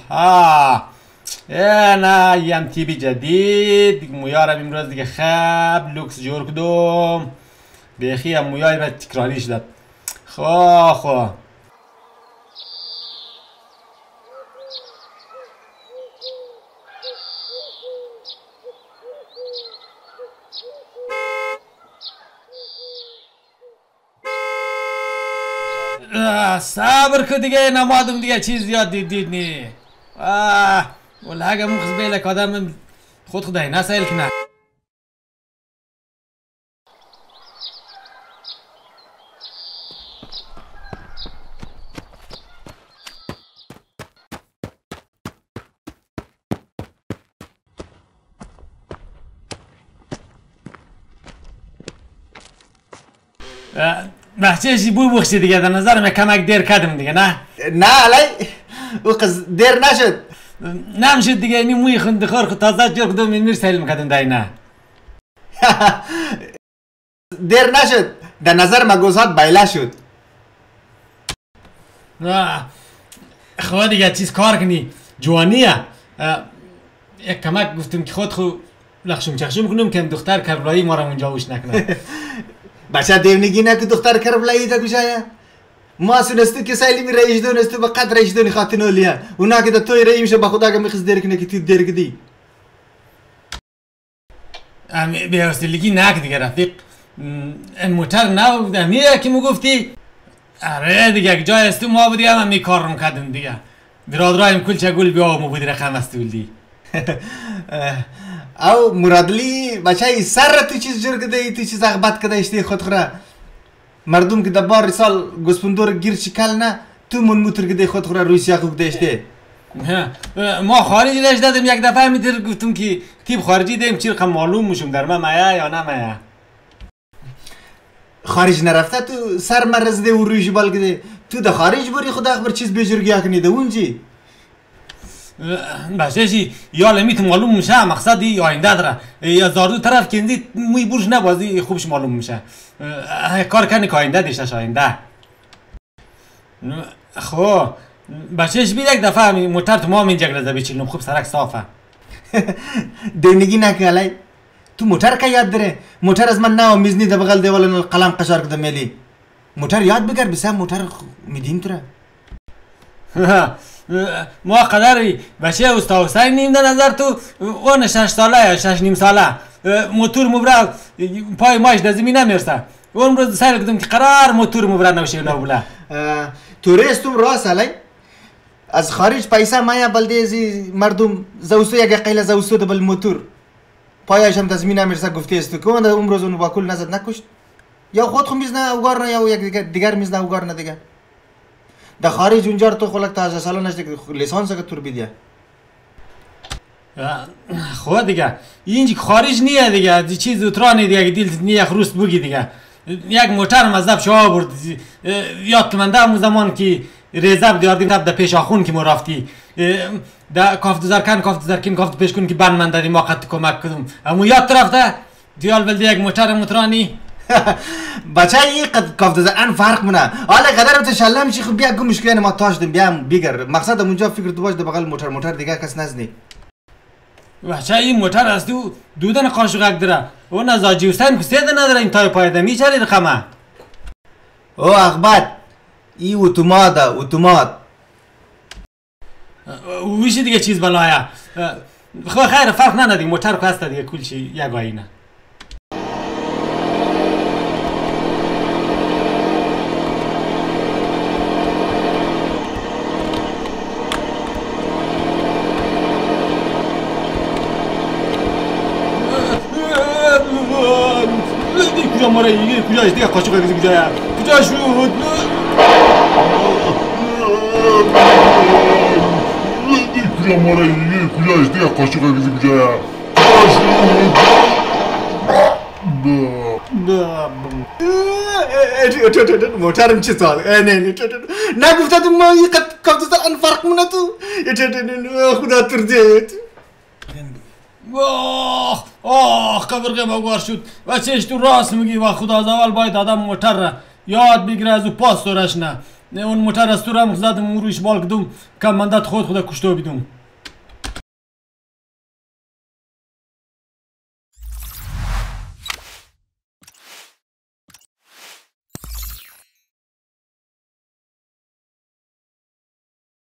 نه یم تیبی جدید مویارم امروز دیگه خب لوکس جور کدوم بیخی هم مویای را تکراریش داد. خو صبر که دیگه نمادم دیگه چیز زیاد دید نی ولی اگه مخص بیلک آدم خدای نسایل کنه. بحچهشی بخشی دیگه در نظرم کمک دیر کردم دیگه نه علی او قز دیر نشد نمیشد دیگه اینی موی خندخور خود تازه جور کدوم این میر سهیل میکردم دایی نه دیر نشد در نظر ما گوزهات بیله شد. خواه دیگه چیز کار کنی جوانیه یک کمک گفتم که خود لخشم چخشم کنم که دختر کربلایی ما را اونجا وش نکنه. بچه دیونگی نه که دختر کربلایی دا کجایه ما سنستو که سایلی می رئیش دونستو با قد رئیش دونی خاطر نولیا اونا که دا توی رئی میشه با خدا که میخواست دیر کنه که تو دیر کدی بیاستیلگی نک دیگه رفیق این موتر نو دمیه که مو گفتی اره دیگه جای استو ما بودی هم می کار رو کردن دیگه درادرایم کل چه گل بیا مو بودی رقم استولدی او مرادلی بچه سر را تو چیز جور کده تو چیز اغبت کده اشتی خود خورا مردم که دبار سال گسپندور گیر شکل نه تو من موتر کده خود خورا روی سیاخو کده اشتی ما خارجی لش دادم یک دفعه میتر گفتم که تیب خارجی دیم چی رقم معلوم میشم در من مایه یا نه مایه خارج نرفته تو سر مرز ده و رویش بال کده تو ده خارج بری خود اخبر چیز بجرگی کنی ده اونجی باشی یا میت معلوم میشه مقصدی آینده داره یا زاردو طرف کندی موی برش نبازی خوبش معلوم میشه کار کنی که آینده دیشش آینده خو باشیش بید یک دفعه موتر تو ما من جگل زبی چلنم خوب سرک صافه دینگی نکه علی تو موتر که یاد داره موتر از من نه میزنی ده بغل دیوال قلم قشار کده میلی موتر یاد بگر بسه موتر میدیم تو ما قدری بچه استا حسین نیم در نظر تو اون 6 ساله یا 6 نیم ساله موتور مبرا پای ماش در زمین نمیرسه اون روز سایل کدوم که قرار موتور مبرا نوشه نبوله توریستم راست علی از خارج پیسه مایا بلده مردم زوستو یک قیل زوستو دبل موتور پایش هم در زمین نمیرسه گفته است که اون اون روز اون با کل نزد نکشت یا خود خو میزنه اوگار نه یا یک دیگر میزنه اوگار نه دیگه در خارج اونجا تو خلق تا 18 ساله نشده که لیسانس که تور بیدیه خود دیگه اینجا خارج نیه دیگه چیز اترانی دیگه دیل نیه خروست بگی دیگه یک موتر مذهب شما برد یاد که من در زمان که ریزب دیاردیم در پیش آخون که ما رفتی در کافت زرکن کافت زرکن کافت پیش کن که بند من دادی ما قد کمک کدوم امو یاد رفته دیال بلده یک موتر موترانی بچه این قد کافت زرکن فرق منه حالا قدر تشلم میشی خب بیا گم مشکلی ما تاش دیم بیا بگیر مقصد اونجا فکر تو باش در بغل موتر دیگه کس نزنی بچه این موتر از دودن قاشقک داره اون از آجیوستن کسیده نداره این تای پایده میچاری رقمه او اخبات ای اتومات ویشی دیگه چیز بلایه خیر فرق نداری موتر که هسته دیگه کلچی یک آینه کجا ماره ایگه کجاش دیگه قاشقه کسی کجایه کجا شد کجا ماره ایگه کجاش دیگه قاشقه کسی کجایه موترم چه سال نگفته تو ما این قد کافت زرکن فرق منه تو خدا ترجیت قبرقه بگوار شد و چهش تو راست میگی و خدا از اول باید آدم موتر را یاد بگیره از او پاس دارش نه اون موتر از تو را هم زدم اون روش بال کدوم کماندت خود کشته بیدم